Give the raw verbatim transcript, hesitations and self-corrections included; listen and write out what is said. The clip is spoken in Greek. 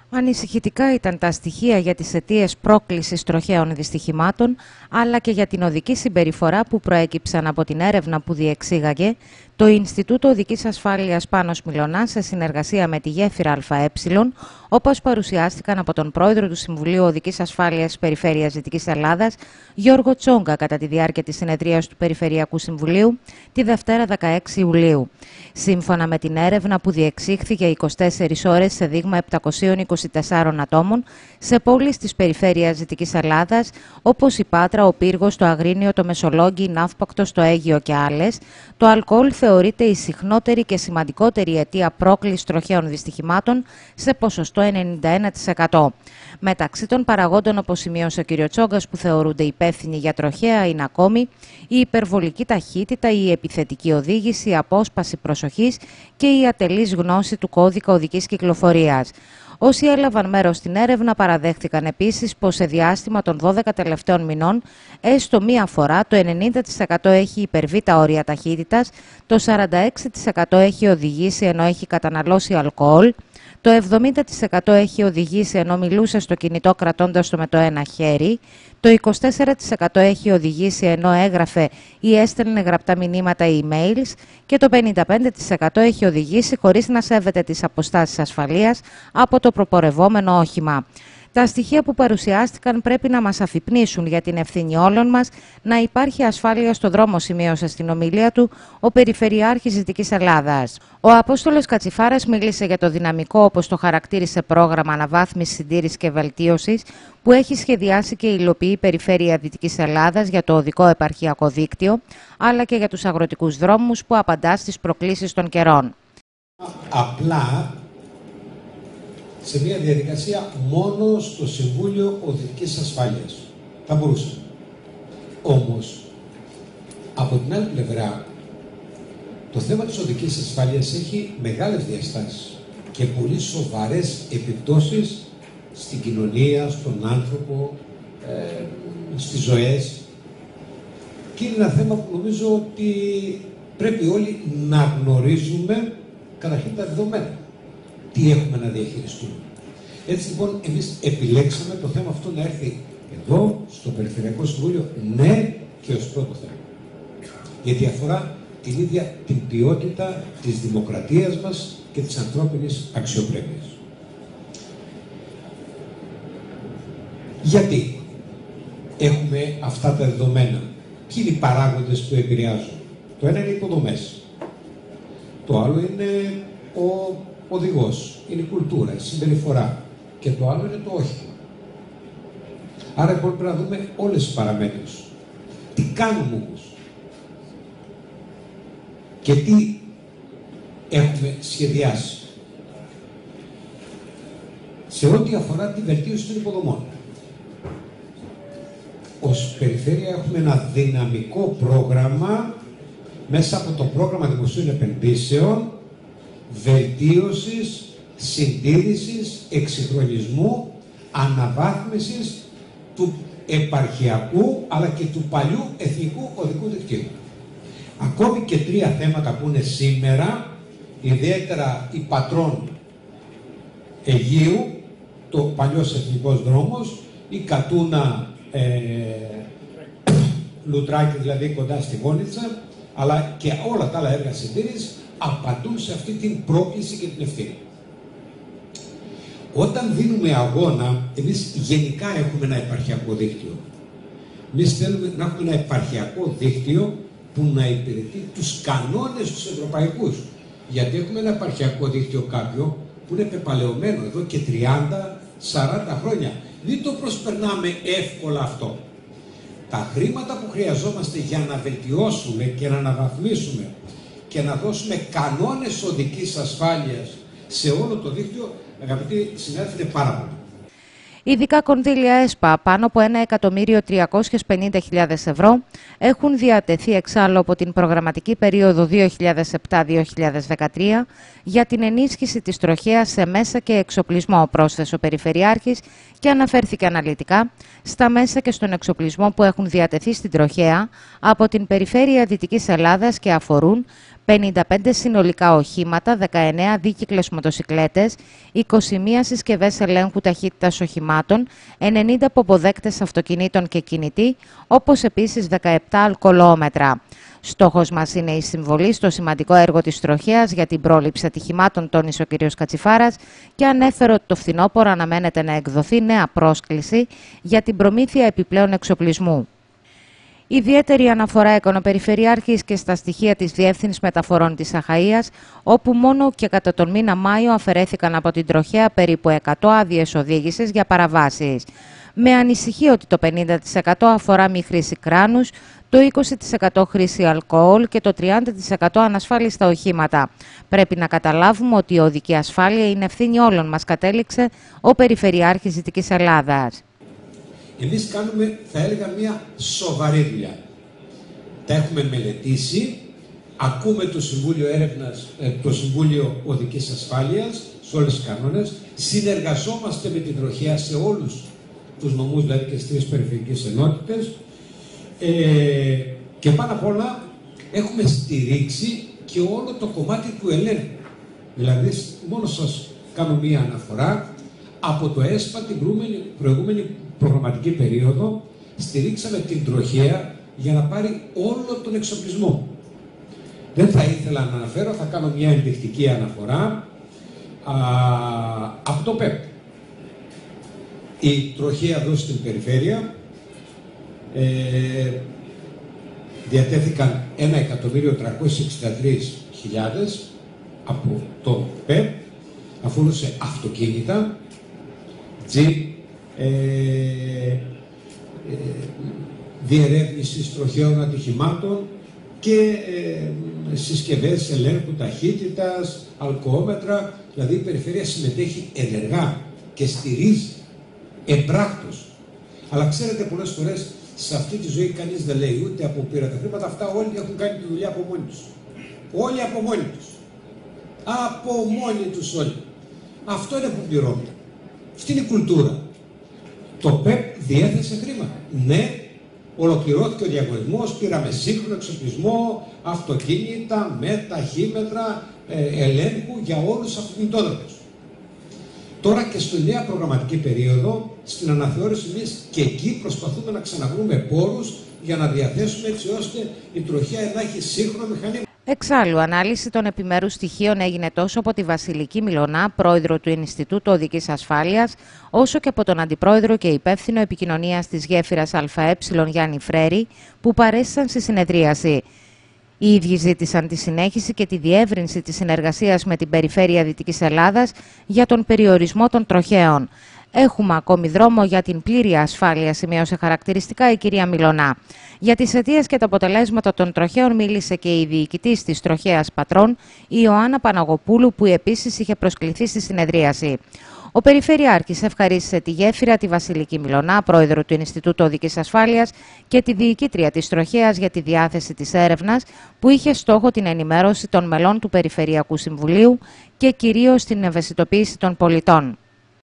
Ανησυχητικά ήταν τα στοιχεία για τις αιτίες πρόκλησης τροχαίων δυστυχημάτων, αλλά και για την οδική συμπεριφορά που προέκυψαν από την έρευνα που διεξήγαγε το Ινστιτούτο Οδικής Ασφάλειας Πάνος Μιλωνά σε συνεργασία με τη Γέφυρα ΑΕ, όπως παρουσιάστηκαν από τον πρόεδρο του Συμβουλίου Οδικής Ασφάλειας Περιφέρειας Δυτικής Ελλάδας, Γιώργο Τσόγκα, κατά τη διάρκεια της συνεδρίας του Περιφερειακού Συμβουλίου τη Δευτέρα δεκαέξι Ιουλίου. Σύμφωνα με την έρευνα που διεξήχθηκε είκοσι τέσσερις ώρες σε δείγμα επτακοσίων είκοσι τεσσάρων ατόμων σε πόλεις της περιφέρειας Δυτικής Ελλάδας, όπως η Πάτρα, ο Πύργος, το Αγρίνιο, το Μεσολόγγι, η Ναύπακτος, το Αίγυο και άλλες, το αλκοόλ θεωρείται η συχνότερη και σημαντικότερη αιτία πρόκλησης τροχαίων δυστυχημάτων σε ποσοστό ενενήντα ένα τοις εκατό. Μεταξύ των παραγόντων, όπως σημείωσε ο κ. Τσόγκας, που θεωρούνται υπεύθυνοι για τροχαία είναι ακόμη η υπερβολική ταχύτητα, η επιθετική οδήγηση, η απόσπαση προσοχής και η ατελής γνώση του κώδικα οδικής κυκλοφορίας. Όσοι έλαβαν μέρος στην έρευνα παραδέχτηκαν επίσης πως σε διάστημα των δώδεκα τελευταίων μηνών, έστω μία φορά, το ενενήντα τοις εκατό έχει υπερβεί τα όρια ταχύτητας, το σαράντα έξι τοις εκατό έχει οδηγήσει ενώ έχει καταναλώσει αλκοόλ, το εβδομήντα τοις εκατό έχει οδηγήσει ενώ μιλούσε στο κινητό κρατώντας το με το ένα χέρι, το είκοσι τέσσερα τοις εκατό έχει οδηγήσει ενώ έγραφε ή έστελνε γραπτά μηνύματα ή emails και το πενήντα πέντε τοις εκατό έχει οδηγήσει χωρίς να σέβεται τις αποστάσεις ασφαλείας από το προπορευόμενο όχημα. Τα στοιχεία που παρουσιάστηκαν πρέπει να μας αφυπνίσουν για την ευθύνη όλων μας να υπάρχει ασφάλεια στο δρόμο, σημείωσε στην ομιλία του ο Περιφερειάρχης Δυτικής Ελλάδας. Ο Απόστολος Κατσιφάρας μίλησε για το δυναμικό, όπως το χαρακτήρισε, πρόγραμμα αναβάθμισης, συντήρησης και βελτίωσης που έχει σχεδιάσει και υλοποιεί η Περιφέρεια Δυτικής Ελλάδας για το οδικό επαρχιακό δίκτυο, αλλά και για τους αγροτικούς δρόμους που απαντά στις προκλήσεις των καιρών. Απλά σε μια διαδικασία μόνο στο Συμβούλιο Οδικής Ασφάλειας. Θα μπορούσε. Όμως, από την άλλη πλευρά, το θέμα της οδικής ασφάλειας έχει μεγάλες διαστάσεις και πολύ σοβαρές επιπτώσεις στην κοινωνία, στον άνθρωπο, ε, στις ζωές. Και είναι ένα θέμα που νομίζω ότι πρέπει όλοι να γνωρίζουμε καταρχήν τα δεδομένα. Τι έχουμε να διαχειριστούμε. Έτσι λοιπόν εμείς επιλέξαμε το θέμα αυτό να έρθει εδώ στο Περιφερειακό Συμβούλιο, ναι, και ως πρώτο θέμα. Γιατί αφορά την ίδια την ποιότητα της δημοκρατίας μας και της ανθρώπινης αξιοπρέπειας. Γιατί έχουμε αυτά τα δεδομένα? Ποιοι είναι οι παράγοντες που επηρεάζουν? Το ένα είναι οι υποδομές. Το άλλο είναι ο οδηγός, είναι η κουλτούρα, η συμπεριφορά. Και το άλλο είναι το όχημα. Άρα λοιπόν πρέπει να δούμε όλες τις παραμέτρους. Τι κάνουμε όμως και τι έχουμε σχεδιάσει σε ό,τι αφορά τη βελτίωση των υποδομών. Ως περιφέρεια έχουμε ένα δυναμικό πρόγραμμα μέσα από το πρόγραμμα δημοσίων επενδύσεων βελτίωσης, συντήρησης, εξυγχρονισμού, αναβάθμισης του επαρχιακού αλλά και του παλιού εθνικού οδικού δικτύου. Ακόμη και τρία θέματα που είναι σήμερα, ιδιαίτερα η Πατρών Αιγείου, το παλιός εθνικός δρόμος, η Κατούνα ε, Λουτράκη, δηλαδή κοντά στη Γόνιτσα, αλλά και όλα τα άλλα έργα συντήρησης απαντούν σε αυτή την πρόκληση και την ευθύνη. Όταν δίνουμε αγώνα, εμείς γενικά έχουμε ένα επαρχιακό δίκτυο. Εμείς θέλουμε να έχουμε ένα επαρχιακό δίκτυο που να υπηρετεί τους κανόνες τους ευρωπαϊκούς. Γιατί έχουμε ένα επαρχιακό δίκτυο κάποιο που είναι πεπαλαιωμένο εδώ και τριάντα σαράντα χρόνια. Δεν το προσπερνάμε εύκολα αυτό. Τα χρήματα που χρειαζόμαστε για να βελτιώσουμε και να αναβαθμίσουμε και να δώσουμε κανόνες οδικής ασφάλειας σε όλο το δίκτυο, αγαπητοί συνάδελφοι, είναι πάρα πολύ. Ειδικά κονδύλια ΕΣΠΑ, πάνω από ένα εκατομμύριο τριακόσιες πενήντα χιλιάδες ευρώ, έχουν διατεθεί εξάλλου από την προγραμματική περίοδο δύο χιλιάδες επτά δύο χιλιάδες δεκατρία για την ενίσχυση της τροχέας σε μέσα και εξοπλισμό, πρόσθεσε ο Περιφερειάρχης και αναφέρθηκε αναλυτικά στα μέσα και στον εξοπλισμό που έχουν διατεθεί στην τροχέα από την Περιφέρεια Δυτικής Ελλάδας και αφορούν πενήντα πέντε συνολικά οχήματα, δεκαεννέα δίκυκλες μοτοσικλέτες, είκοσι μία συσκευές ελέγχου ταχύτητας οχημάτων, ενενήντα αποδέκτες αυτοκινήτων και κινητή, όπως επίσης δεκαεπτά αλκοολόμετρα. Στόχος μας είναι η συμβολή στο σημαντικό έργο της τροχέας για την πρόληψη ατυχημάτων, τόνισε ο κ. Κατσιφάρας και ανέφερε ότι το φθινόπωρο αναμένεται να εκδοθεί νέα πρόσκληση για την προμήθεια επιπλέον εξοπλισμού. Ιδιαίτερη αναφορά έκανε ο Περιφερειάρχης και στα στοιχεία της Διεύθυνσης Μεταφορών της Αχαΐας, όπου μόνο και κατά τον μήνα Μάιο αφαιρέθηκαν από την τροχέα περίπου εκατό άδειες οδήγησης για παραβάσεις. Με ανησυχεί ότι το πενήντα τοις εκατό αφορά μη χρήση κράνους, το είκοσι τοις εκατό χρήση αλκοόλ και το τριάντα τοις εκατό ανασφάλιστα οχήματα. Πρέπει να καταλάβουμε ότι η οδική ασφάλεια είναι ευθύνη όλων μας, κατέληξε ο Περιφερειάρχης Δυτικής Ελλάδας. Εμείς κάνουμε, θα έλεγα, μια σοβαρή δουλειά. Τα έχουμε μελετήσει, ακούμε το Συμβούλιο Έρευνας, το Συμβούλιο Οδικής Ασφάλειας, σε όλες τις κανόνες, συνεργαζόμαστε με την τροχέα σε όλους τους νομούς, δηλαδή και στις τρεις περιφερειακές ενότητες, ε, και πάνω απ' όλα έχουμε στηρίξει και όλο το κομμάτι του ελέγχου. Δηλαδή, μόνο σας κάνω μία αναφορά, από το ΕΣΠΑ την προηγούμενη, προηγούμενη προγραμματική περίοδο στηρίξαμε την τροχέα για να πάρει όλο τον εξοπλισμό. Δεν θα ήθελα να αναφέρω, θα κάνω μια ενδεικτική αναφορά α, από το ΠΕΠ. Η τροχέα εδώ στην περιφέρεια ε, διατέθηκαν ένα εκατομμύριο τριακόσιες εξήντα τρεις χιλιάδες από το ΠΕΠ, αφορούσε αυτοκίνητα, τζιπ, Ε, ε, διερεύνησης τροχαίων ατυχημάτων και ε, συσκευές ελέγχου ταχύτητας, αλκοόμετρα. Δηλαδή η περιφέρεια συμμετέχει ενεργά και στηρίζει εμπράκτος. Αλλά ξέρετε, πολλές φορές σε αυτή τη ζωή κανείς δεν λέει ούτε από πήρα τα χρήματα, αυτά όλοι έχουν κάνει τη δουλειά από μόνοι τους. Όλοι από μόνοι τους. Από μόνοι τους όλοι. Αυτό είναι που πληρώνουν. Αυτή είναι η κουλτούρα. Το ΠΕΠ διέθεσε χρήματα. Ναι, ολοκληρώθηκε ο διαγωνισμός, πήραμε σύγχρονο εξοπλισμό, αυτοκίνητα, με ταχύμετρα, ε, ελέγχου για όλους τους αυτοκινητόδρομους. Τώρα και στη νέα προγραμματική περίοδο, στην αναθεώρηση εμείς και εκεί προσπαθούμε να ξαναβρούμε πόρους για να διαθέσουμε έτσι ώστε η τροχέα να έχει σύγχρονο μηχανήμα. Εξάλλου, ανάλυση των επιμέρους στοιχείων έγινε τόσο από τη Βασιλική Μιλωνά, πρόεδρο του Ινστιτούτου Οδικής Ασφάλειας, όσο και από τον Αντιπρόεδρο και υπεύθυνο επικοινωνίας της γέφυρας ΑΕ Γιάννη Φρέρη, που παρέστησαν στη συνεδρίαση. Οι ίδιοι ζήτησαν τη συνέχιση και τη διεύρυνση της συνεργασίας με την Περιφέρεια Δυτικής Ελλάδας για τον περιορισμό των τροχαίων. Έχουμε ακόμη δρόμο για την πλήρη ασφάλεια, σημείωσε χαρακτηριστικά η κυρία Μιλωνά. Για τις αιτίες και τα αποτελέσματα των τροχαίων μίλησε και η διοικητής της τροχέας Πατρών, η Ιωάννα Παναγοπούλου, που επίσης είχε προσκληθεί στη συνεδρίαση. Ο Περιφερειάρχης ευχαρίστησε τη γέφυρα, τη Βασιλική Μιλωνά, πρόεδρο του Ινστιτούτου Οδικής Ασφάλειας, και τη διοικήτρια της τροχέας για τη διάθεση της έρευνας, που είχε στόχο την ενημέρωση των μελών του Περιφερειακού Συμβουλίου και κυρίως την ευαισθητοποίηση των πολιτών.